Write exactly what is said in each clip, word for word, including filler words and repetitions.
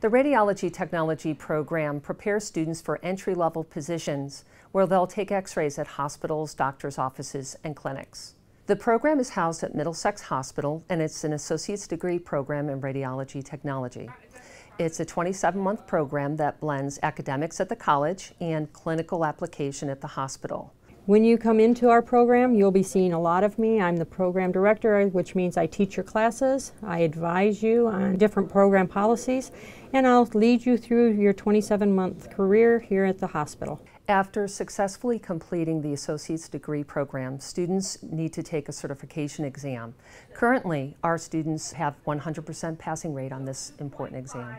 The Radiology Technology program prepares students for entry-level positions where they'll take x-rays at hospitals, doctors' offices, and clinics. The program is housed at Middlesex Hospital, and it's an associate's degree program in radiology technology. It's a twenty-seven month program that blends academics at the college and clinical application at the hospital. When you come into our program, you'll be seeing a lot of me. I'm the program director, which means I teach your classes, I advise you on different program policies, and I'll lead you through your twenty-seven month career here at the hospital. After successfully completing the associate's degree program, students need to take a certification exam. Currently, our students have one hundred percent passing rate on this important exam.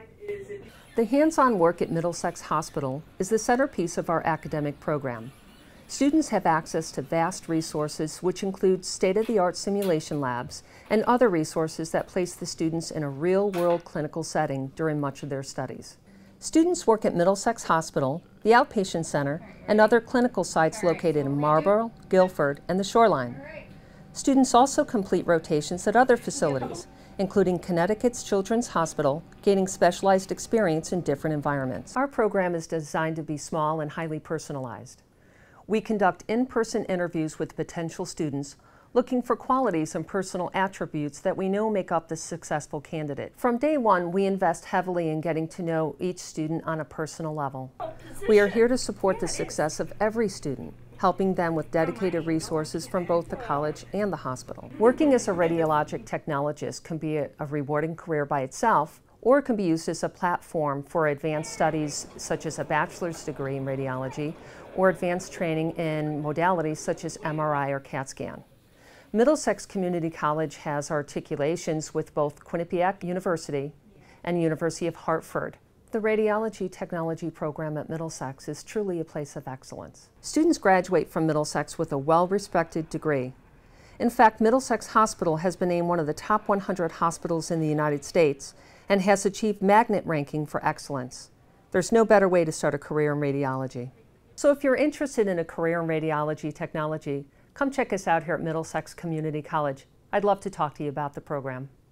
The hands-on work at Middlesex Hospital is the centerpiece of our academic program. Students have access to vast resources which include state-of-the-art simulation labs and other resources that place the students in a real-world clinical setting during much of their studies. Students work at Middlesex Hospital, the Outpatient Center, and other clinical sites located in Marlborough, Guilford, and the Shoreline. Students also complete rotations at other facilities, including Connecticut's Children's Hospital, gaining specialized experience in different environments. Our program is designed to be small and highly personalized. We conduct in-person interviews with potential students looking for qualities and personal attributes that we know make up the successful candidate. From day one, we invest heavily in getting to know each student on a personal level. We are here to support the success of every student, helping them with dedicated resources from both the college and the hospital. Working as a radiologic technologist can be a, a rewarding career by itself, or it can be used as a platform for advanced studies such as a bachelor's degree in radiology or advanced training in modalities such as M R I or CAT scan. Middlesex Community College has articulations with both Quinnipiac University and University of Hartford. The Radiology Technology program at Middlesex is truly a place of excellence. Students graduate from Middlesex with a well-respected degree. In fact, Middlesex Hospital has been named one of the top one hundred hospitals in the United States and has achieved magnet ranking for excellence. There's no better way to start a career in radiology. So if you're interested in a career in radiology technology, come check us out here at Middlesex Community College. I'd love to talk to you about the program.